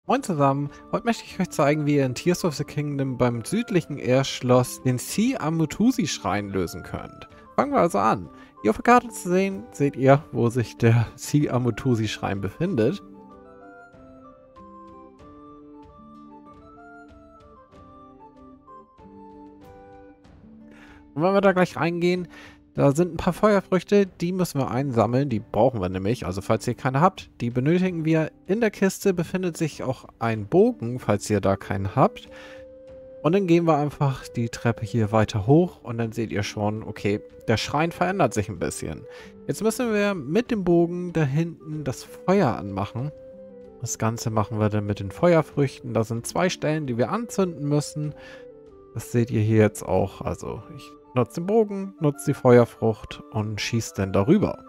Moin zusammen, heute möchte ich euch zeigen, wie ihr in Tears of the Kingdom beim südlichen Erdschloss den Sea Amutusi Schrein lösen könnt. Fangen wir also an. Hier auf der Karte zu sehen, seht ihr, wo sich der Sea Amutusi Schrein befindet. Und wenn wir da gleich reingehen, da sind ein paar Feuerfrüchte, die müssen wir einsammeln, die brauchen wir nämlich. Also falls ihr keine habt, die benötigen wir. In der Kiste befindet sich auch ein Bogen, falls ihr da keinen habt. Und dann gehen wir einfach die Treppe hier weiter hoch und dann seht ihr schon, okay, der Schrein verändert sich ein bisschen. Jetzt müssen wir mit dem Bogen da hinten das Feuer anmachen. Das Ganze machen wir dann mit den Feuerfrüchten. Da sind 2 Stellen, die wir anzünden müssen. Das seht ihr hier jetzt auch. Also ich nutze den Bogen, nutze die Feuerfrucht und schieße dann darüber.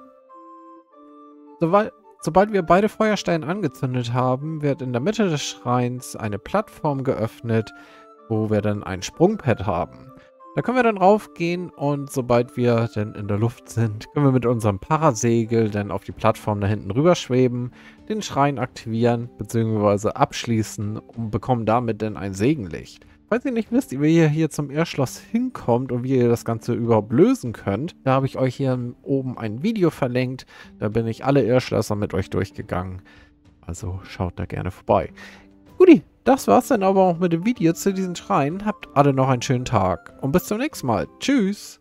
Sobald wir beide Feuerstellen angezündet haben, wird in der Mitte des Schreins eine Plattform geöffnet, wo wir dann ein Sprungpad haben. Da können wir dann raufgehen und sobald wir dann in der Luft sind, können wir mit unserem Parasegel dann auf die Plattform da hinten rüber schweben, den Schrein aktivieren bzw. abschließen und bekommen damit dann ein Segenlicht. Falls ihr nicht wisst, wie ihr hier zum Erdschloss hinkommt und wie ihr das Ganze überhaupt lösen könnt, da habe ich euch hier oben ein Video verlinkt. Da bin ich alle Erdschlösser mit euch durchgegangen. Also schaut da gerne vorbei. Guti, das war's dann aber auch mit dem Video zu diesem Schrein. Habt alle noch einen schönen Tag und bis zum nächsten Mal. Tschüss!